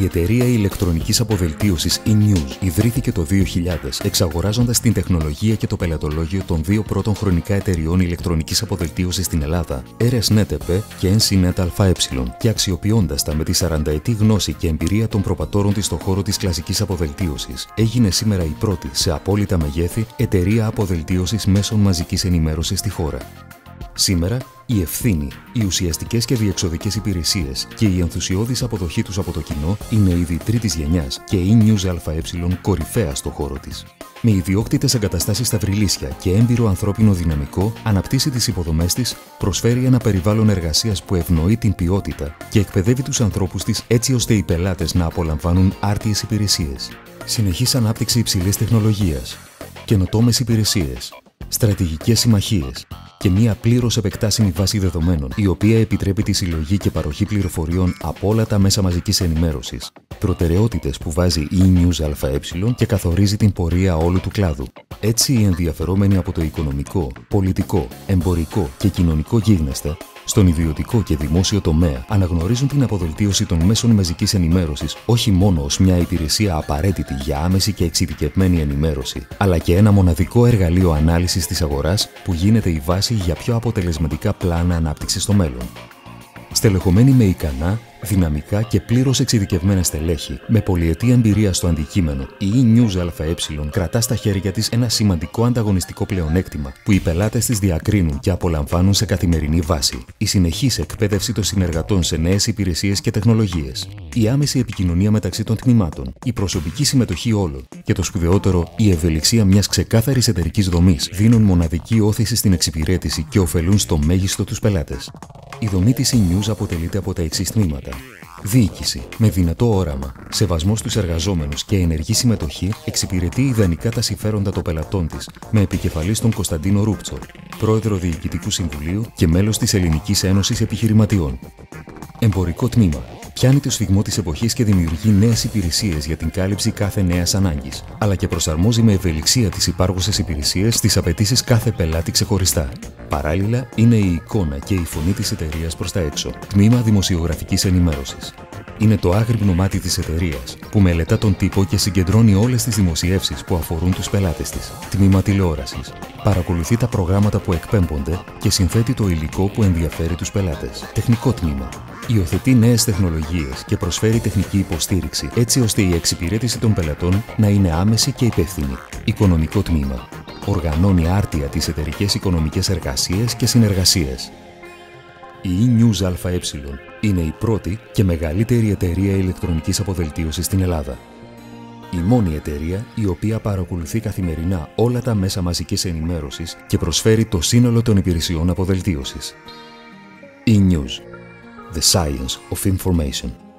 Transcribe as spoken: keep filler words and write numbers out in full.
Η εταιρεία ηλεκτρονικής αποδελτίωσης e-News ιδρύθηκε το δύο χιλιάδες εξαγοράζοντας την τεχνολογία και το πελατολόγιο των δύο πρώτων χρονικά εταιριών ηλεκτρονικής αποδελτίωσης στην Ελλάδα, EresNet και EnsiNet ΑΕ, και αξιοποιώντας τα με τη σαρανταετή γνώση και εμπειρία των προπατόρων της στον χώρο της κλασικής αποδελτίωσης, έγινε σήμερα η πρώτη σε απόλυτα μεγέθη εταιρεία αποδελτίωσης μέσων μαζικής ενημέρωσης στη χώρα. Σήμερα, η ευθύνη, οι ουσιαστικές και διεξοδικές υπηρεσίες και η ενθουσιώδης αποδοχή τους από το κοινό είναι ήδη τρίτης γενιάς και η e-News ΑΕ κορυφαία στο χώρο της. Με ιδιόκτητες εγκαταστάσεις στα Βρυλίσια και έμπειρο ανθρώπινο δυναμικό, αναπτύσσει τις υποδομές της, προσφέρει ένα περιβάλλον εργασίας που ευνοεί την ποιότητα και εκπαιδεύει τους ανθρώπους της έτσι ώστε οι πελάτες να απολαμβάνουν άρτιες υπηρεσίες. Συνεχής ανάπτυξη υψηλής τεχνολογίας, καινοτόμες υπηρεσίες, στρατηγικές συμμαχίες και μια πλήρως επεκτάσιμη βάση δεδομένων, η οποία επιτρέπει τη συλλογή και παροχή πληροφοριών από όλα τα μέσα μαζικής ενημέρωσης. Προτεραιότητες που βάζει η e-News ΑΕ και καθορίζει την πορεία όλου του κλάδου. Έτσι, οι ενδιαφερόμενοι από το οικονομικό, πολιτικό, εμπορικό και κοινωνικό γίγνεσθε, στον ιδιωτικό και δημόσιο τομέα, αναγνωρίζουν την αποδελτίωση των μέσων μαζικής ενημέρωσης όχι μόνο ως μια υπηρεσία απαραίτητη για άμεση και εξειδικευμένη ενημέρωση, αλλά και ένα μοναδικό εργαλείο ανάλυσης της αγοράς που γίνεται η βάση για πιο αποτελεσματικά πλάνα ανάπτυξης στο μέλλον. Στελεχωμένη με ικανά, δυναμικά και πλήρως εξειδικευμένα στελέχη, με πολυετή εμπειρία στο αντικείμενο, η e-News ΑΕ κρατά στα χέρια της ένα σημαντικό ανταγωνιστικό πλεονέκτημα που οι πελάτες της διακρίνουν και απολαμβάνουν σε καθημερινή βάση. Η συνεχής εκπαίδευση των συνεργατών σε νέες υπηρεσίες και τεχνολογίες, η άμεση επικοινωνία μεταξύ των τμήματων, η προσωπική συμμετοχή όλων και το σπουδαιότερο, η ευελιξία μιας ξεκάθαρης εταιρικής δομής δίνουν μοναδική όθηση στην εξυπηρέτηση και ωφελούν στο μέγιστο τους πελάτες. Η δομή της e-News αποτελείται από τα εξής τμήματα. Διοίκηση με δυνατό όραμα, σεβασμό στους εργαζόμενους και ενεργή συμμετοχή εξυπηρετεί ιδανικά τα συμφέροντα των πελατών της, με επικεφαλής τον Κωνσταντίνο Ρούπτσο, πρόεδρο Διοικητικού Συμβουλίου και μέλος της Ελληνικής Ένωσης Επιχειρηματιών. Εμπορικό τμήμα. Πιάνει το σφιγμό της εποχής και δημιουργεί νέες υπηρεσίες για την κάλυψη κάθε νέας ανάγκης, αλλά και προσαρμόζει με ευελιξία τις υπάρχουσες υπηρεσίες στις απαιτήσεις κάθε πελάτη ξεχωριστά. Παράλληλα, είναι η εικόνα και η φωνή της εταιρείας προς τα έξω. Τμήμα δημοσιογραφικής ενημέρωσης. Είναι το άγρυπνο μάτι της εταιρείας, που μελετά τον τύπο και συγκεντρώνει όλες τις δημοσιεύσεις που αφορούν τους πελάτες της. Τμήμα τηλεόρασης. Παρακολουθεί τα προγράμματα που εκπέμπονται και συνθέτει το υλικό που ενδιαφέρει τους πελάτες. Τεχνικό τμήμα. Υιοθετεί νέες τεχνολογίες και προσφέρει τεχνική υποστήριξη, έτσι ώστε η εξυπηρέτηση των πελατών να είναι άμεση και υπεύθυνη. Οικονομικό τμήμα. Οργανώνει άρτια τις εταιρικές οικονομικές εργασίες και συνεργασίες. Η e-News ΑΕ είναι η πρώτη και μεγαλύτερη εταιρεία ηλεκτρονικής αποδελτίωσης στην Ελλάδα. Η μόνη εταιρεία η οποία παρακολουθεί καθημερινά όλα τα μέσα μαζικής ενημέρωσης και προσφέρει το σύνολο των υπηρεσιών αποδελτίωσης. e-News. The Science of Information.